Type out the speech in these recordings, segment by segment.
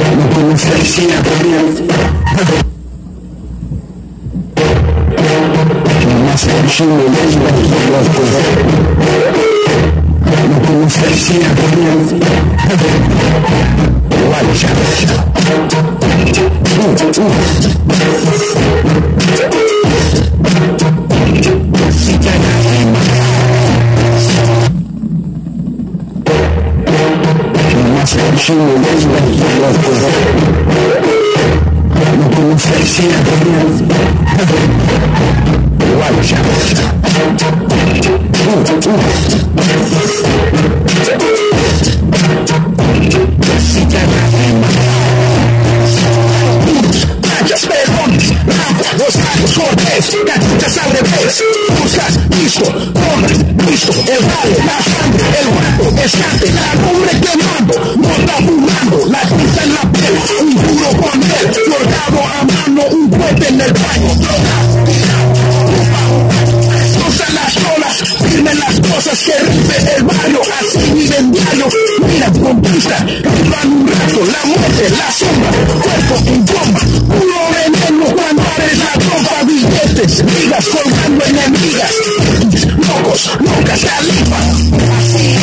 No como felicidad también. Más felicidad no como felicidad también. No como felicidad también. Manchas, pelones, lámparas, rosarios, cortes, gatitas al revés. Buscas, listo, tomas, listo, el vale, la sangre, el guapo, escante, la lumbre quemando, nota fumando, la tinta en la piel, un duro con él, forjado a mano, un puente en el baño, cruza las olas, firmen las cosas que rompe el barrio, así viven diario, mira, conquista, roban un rato, la muerte, la sombra, cuerpo en bomba, puro veneno cuando eres la tropa, billetes, ligas colgando enemigas, locos, locas, califas, así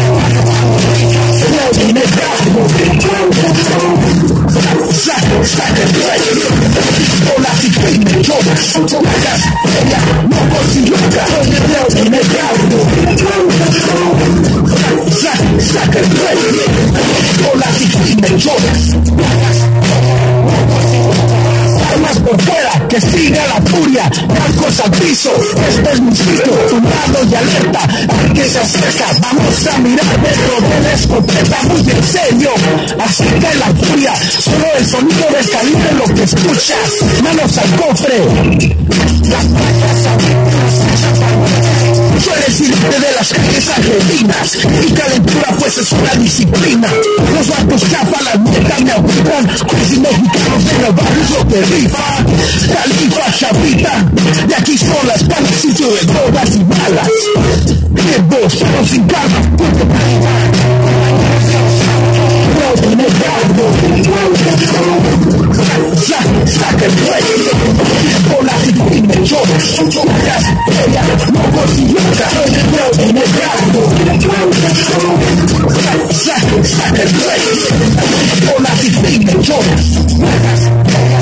saca el rey, olas y crímenes, lloras, placas, ella, locos y locas, en el saca el rey, olas y crímenes, lloras, armas por fuera, que siga la furia, blancos al piso, este es mi sitio, tumbado y alerta, al que se acerca, vamos a mirar dentro de la escopeta muy en serio, así que la furia, solo el sonido descalibre lo que escuchas, manos al cofre, las playas sueles irte de las calles argentinas, y calentura pues es una disciplina, los vatos chafan, las metas me apuntan, pues y mexicanos de los barrios lo que rifa, califa, chavita, de aquí son las palas, sitio de drogas y balas, bien vos, pero sin calma, saca el rey, olas y crímenes, lloras, placas, ella, locos y locas, en el saca el rey, olas y crímenes, lloras, placas,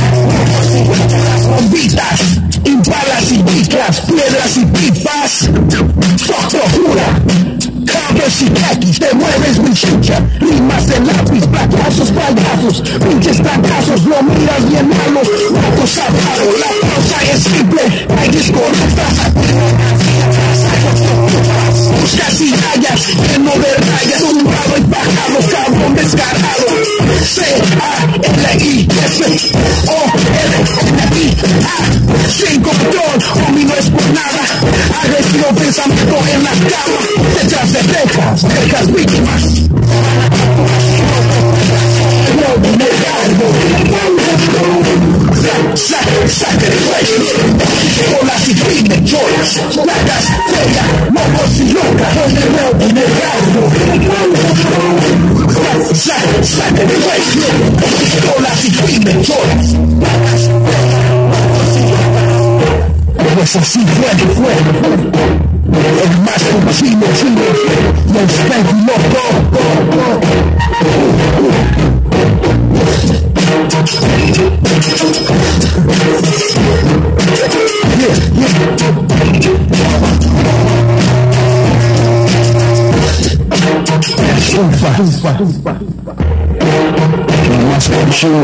bombitas, impalas y bicas, piedras y pipas, procura, cables y caquis, te mueves mi chucha, rimas de lápiz, placazos, payasos, pinches trancazos, lo miras bien malo, rato sabrado, la cosa es simple, hay discorrectas, buscas y hallas, lleno de rayas, tumbado y bajado, cabrón descarado, C-A-L-I-F, O-L-N-I-A, sin control, homie no es por nada, agresivo pensamiento en la cama, detrás de dejas víctimas, saca el rey, olas y crímenes, lloras, placas, fea, locos y locas, en el saca el rey, olas y crímenes, lloras, placas, fea, locos y locas, pues así fue, el más conocido, y el Spanky loco, Más conocido.